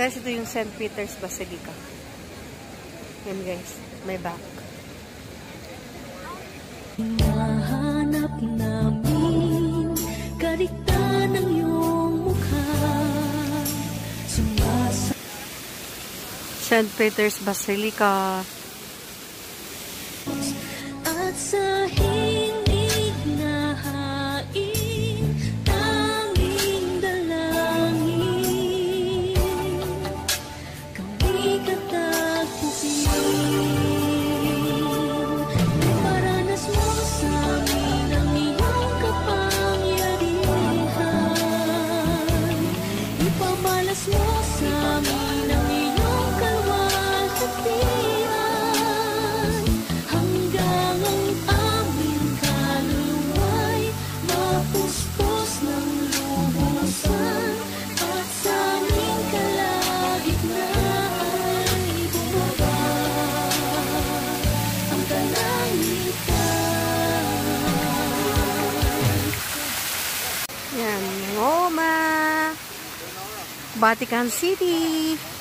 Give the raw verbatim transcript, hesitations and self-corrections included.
Guys, ito yung Saint Peter's Basilica. Yan guys, may back. Hinahanap namin karikta ng iyong mukha. Sumasa Saint Peter's Basilica. at sa hinig na hain, tanging dalangin, kami katagpuin. Iparanas mo sa amin ang iyong kapangyarihan, ipamalas mo sa amin ang iyong kalwalhatian, hanggang ang aming kaluluwa'y mapuspos ng lubusan, at sa aming kalagitnaan ay bumaba ang kalangitan. Yan, Roma, Vatican City.